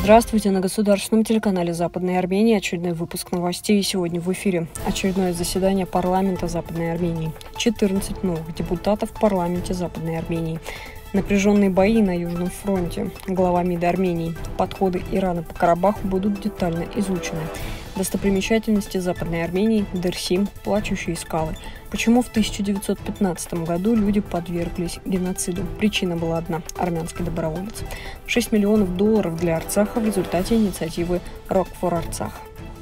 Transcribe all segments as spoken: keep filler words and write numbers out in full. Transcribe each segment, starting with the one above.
Здравствуйте, на государственном телеканале Западной Армении очередной выпуск новостей. Сегодня в эфире очередное заседание парламента Западной Армении. четырнадцать новых депутатов в парламенте Западной Армении. Напряженные бои на Южном фронте. Глава МИДа Армении. Подходы Ирана по Карабаху будут детально изучены. Достопримечательности Западной Армении, Дерсим, плачущие скалы. Почему в тысяча девятьсот пятнадцатом году люди подверглись геноциду? Причина была одна – армянский доброволец. шесть миллионов долларов для Арцаха в результате инициативы «Rock for Artsakh».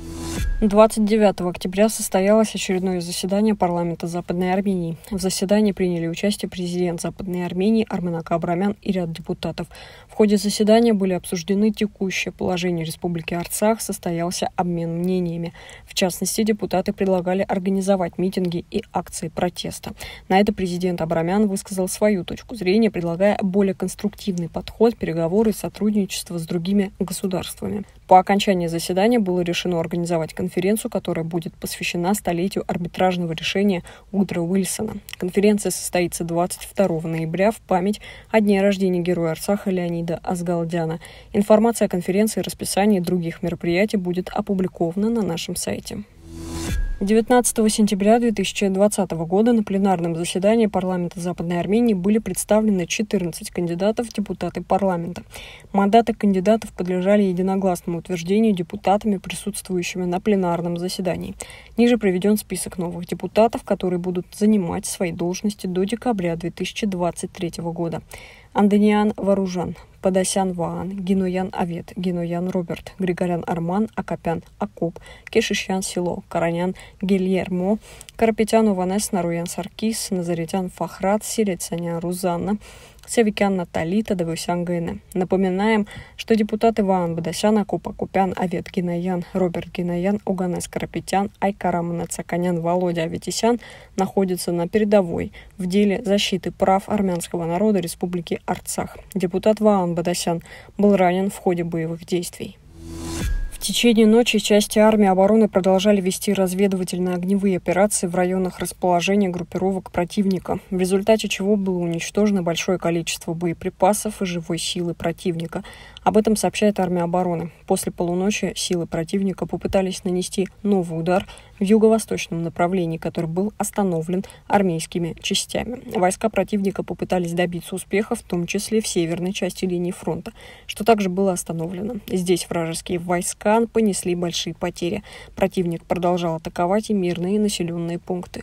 двадцать девятого октября состоялось очередное заседание парламента Западной Армении. В заседании приняли участие президент Западной Армении Арменак Абрамян и ряд депутатов. В ходе заседания были обсуждены текущее положение Республики Арцах, состоялся обмен мнениями. В частности, депутаты предлагали организовать митинги и акции протеста. На это президент Абрамян высказал свою точку зрения, предлагая более конструктивный подход, переговоры и сотрудничество с другими государствами. По окончании заседания было решено организовать конференцию, которая будет посвящена столетию арбитражного решения Удро Уилсона. Конференция состоится двадцать второго ноября в память о дне рождения героя Арцаха Леонида Азгалдяна. Информация о конференции и расписании других мероприятий будет опубликована на нашем сайте. девятнадцатого сентября две тысячи двадцатого года на пленарном заседании парламента Западной Армении были представлены четырнадцать кандидатов в депутаты парламента. Мандаты кандидатов подлежали единогласному утверждению депутатами, присутствующими на пленарном заседании. Ниже приведен список новых депутатов, которые будут занимать свои должности до декабря две тысячи двадцать третьего года. Анданиан Варужан, Падасян Ваан, Гиноян Авет, Гиноян Роберт, Григорян Арман, Акопян Акоп, Кешишян Сило, Каранян Гильермо, Карапетян Ованес, Наруян Саркис, Назаритян Фахрат, Сирецанян Рузанна, Севикян Натали, Тадавусян Гене. Напоминаем, что депутаты Ваан Бадасян, Акоп Акопян, Авет Гиноян, Роберт Гиноян, Оганес Карапетян, Айкарам Нацаканян, Володя Аветисян находятся на передовой в деле защиты прав армянского народа Республики Арцах. Депутат Ваан Бадасян был ранен в ходе боевых действий. В течение ночи части армии обороны продолжали вести разведывательно-огневые операции в районах расположения группировок противника, в результате чего было уничтожено большое количество боеприпасов и живой силы противника. Об этом сообщает армия обороны. После полуночи силы противника попытались нанести новый удар в юго-восточном направлении, который был остановлен армейскими частями. Войска противника попытались добиться успеха, в том числе в северной части линии фронта, что также было остановлено. Здесь вражеские войска понесли большие потери. Противник продолжал атаковать и мирные населенные пункты.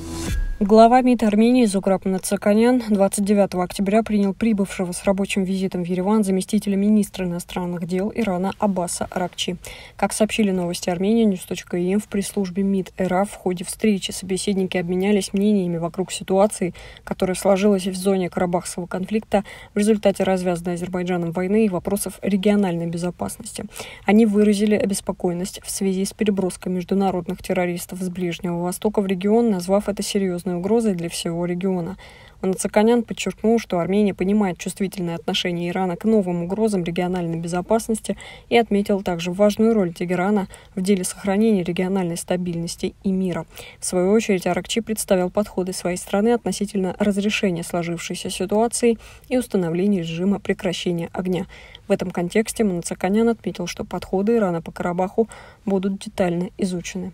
Глава МИД Армении Зуграб Нацаканян двадцать девятого октября принял прибывшего с рабочим визитом в Ереван заместителя министра иностранных дел Ирана Аббаса Аракчи. Как сообщили новости Армении, ньюс точка ай эм, в пресс-службе МИД РФ в ходе встречи собеседники обменялись мнениями вокруг ситуации, которая сложилась в зоне Карабахского конфликта в результате развязанной Азербайджаном войны и вопросов региональной безопасности. Они выразили обеспокоенность в связи с переброской международных террористов с Ближнего Востока в регион, назвав это серьезной угрозой для всего региона. Нацаканян подчеркнул, что Армения понимает чувствительное отношение Ирана к новым угрозам региональной безопасности и отметил также важную роль Тегерана в деле сохранения региональной стабильности и мира. В свою очередь Аракчи представил подходы своей страны относительно разрешения сложившейся ситуации и установления режима прекращения огня. В этом контексте Нацаканян отметил, что подходы Ирана по Карабаху будут детально изучены.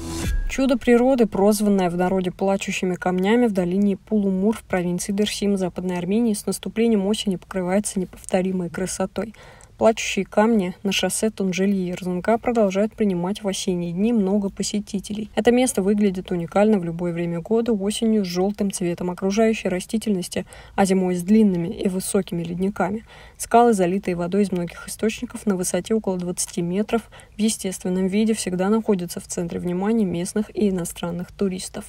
Чудо природы, прозванное в народе плачущими камнями в долине Пулумур в провинции Дерсим Западной Армении, с наступлением осени покрывается неповторимой красотой. Плачущие камни на шоссе Тунжель-Ерзанка продолжают принимать в осенние дни много посетителей. Это место выглядит уникально в любое время года, осенью с желтым цветом окружающей растительности, а зимой с длинными и высокими ледниками. Скалы, залитые водой из многих источников на высоте около двадцати метров, в естественном виде всегда находятся в центре внимания местных и иностранных туристов.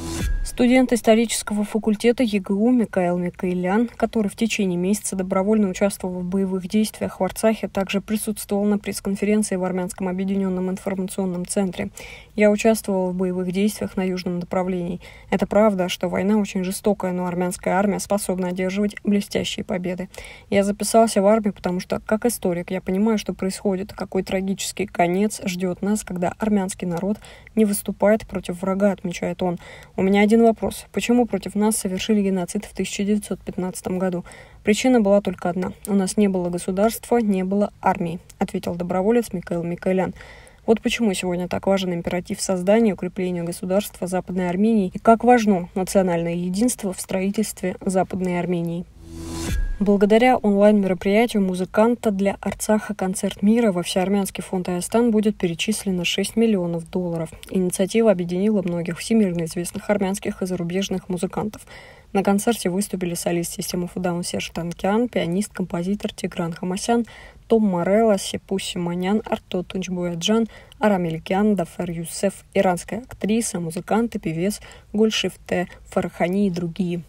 Студент исторического факультета ЕГУ Микаэл Микаэлян, который в течение месяца добровольно участвовал в боевых действиях в Арцахе, также присутствовал на пресс-конференции в Армянском объединенном информационном центре. «Я участвовал в боевых действиях на южном направлении. Это правда, что война очень жестокая, но армянская армия способна одерживать блестящие победы. Я записался в армию, потому что, как историк, я понимаю, что происходит, какой трагический конец ждет нас, когда армянский народ не выступает против врага», отмечает он. «У меня один вопрос. Почему против нас совершили геноцид в тысяча девятьсот пятнадцатом году? Причина была только одна. У нас не было государства, не было армии, ответил доброволец Микаэл Микоян. Вот почему сегодня так важен императив создания и укрепления государства Западной Армении и как важно национальное единство в строительстве Западной Армении. Благодаря онлайн-мероприятию музыканта для Арцаха «Концерт мира» во Всеармянский фонд Аястан будет перечислено шесть миллионов долларов. Инициатива объединила многих всемирно известных армянских и зарубежных музыкантов. На концерте выступили солист системы Фудаун Серж Танкян, пианист, композитор Тигран Хамасян, Том Морелло, Сепу Симонян, Арто Тунчбуяджан, Арам Илькян, Дафер Юсеф, иранская актриса, музыкант и певец Гульшифте Фарахани и другие.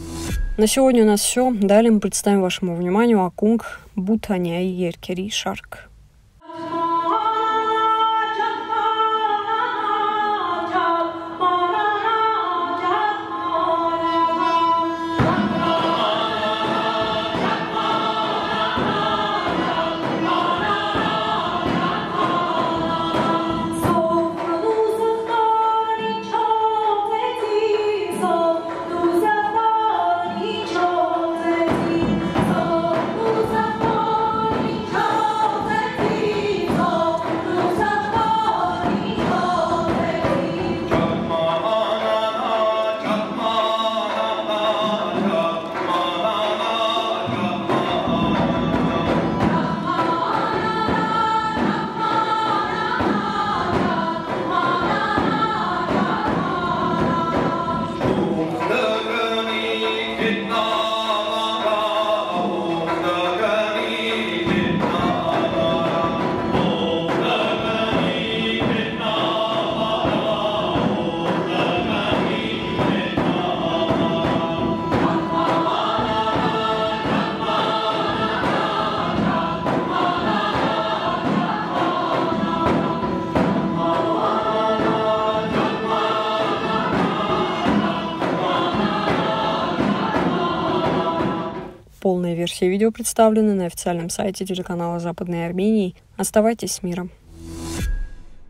На сегодня у нас все. Далее мы представим вашему вниманию Акунг Бутаняй Еркери Шарк. Полная версия видео представлена на официальном сайте телеканала Западной Армении. Оставайтесь с миром.